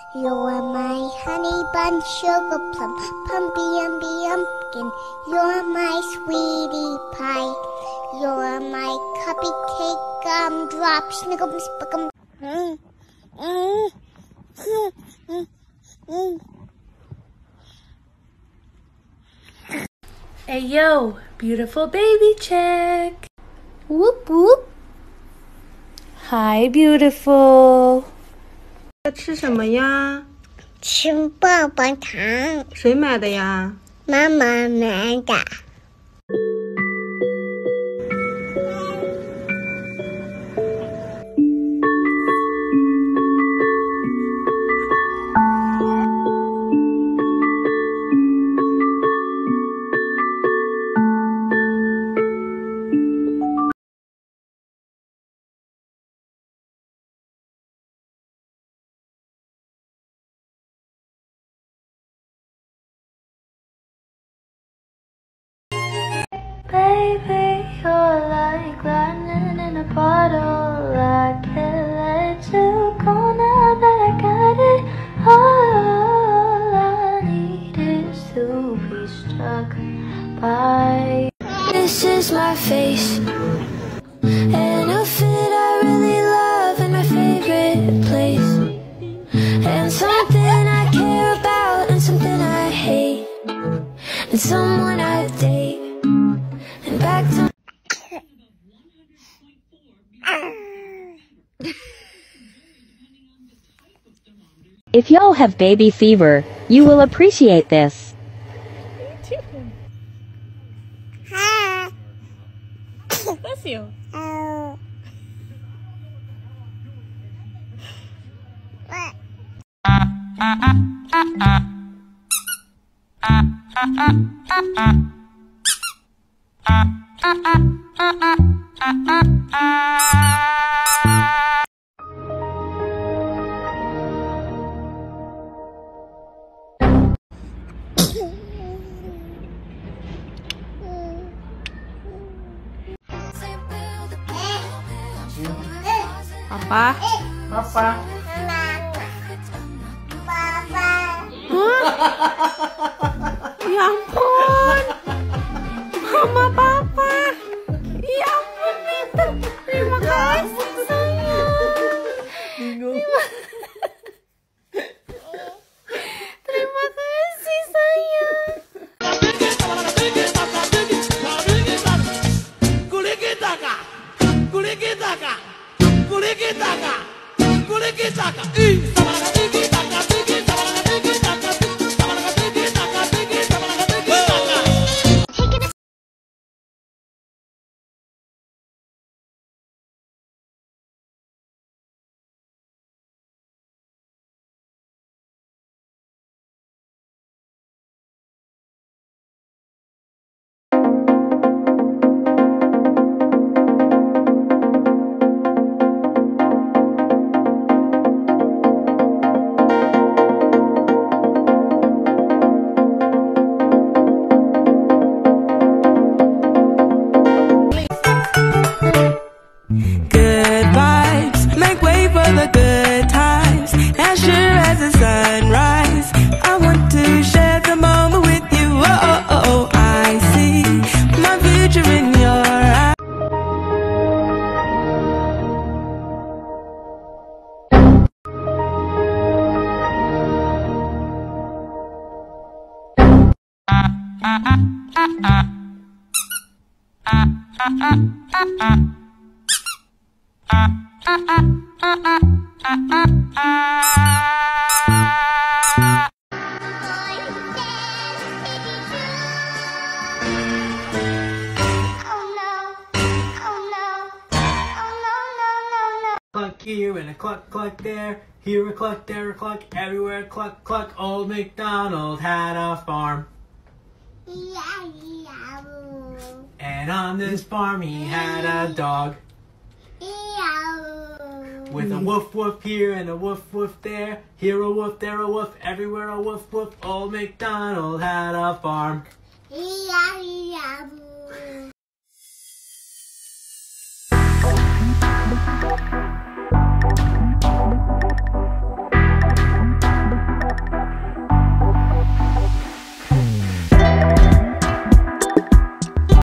You're my honey bun, sugar plum, pumpy umby umpkin. You're my sweetie pie. You're my cupcake gumdrop, snickle, spickle. Hey yo, beautiful baby check. Whoop whoop. Hi, beautiful. 在吃什么呀？ 吃棒棒糖， 谁买的呀？ 妈妈买的。 Baby, you're like lightning in a bottle. I can't let you go now that I got it. All I need is to be struck by. This is my face, an outfit I really love in my favorite place, and something I care about and something I hate, and someone I date. Back to If y'all have baby fever, you will appreciate this. Bless you. Papa. Papa. Ya ampun. Mama Papa. Ya ampun itu. Terima kasih sayang. Terima kasih sayang. Good vibes, make way for the good times. As sure as the sunrise, I want to share the moment with you. Oh, oh, oh, oh. I see my future in your eyes. Cluck here and a cluck cluck there, here a cluck, there a cluck, everywhere a cluck cluck. Old MacDonald had a farm, and on this farm he had a dog, with a woof woof here and a woof woof there, here a woof, there a woof, everywhere a woof woof. Old MacDonald had a farm.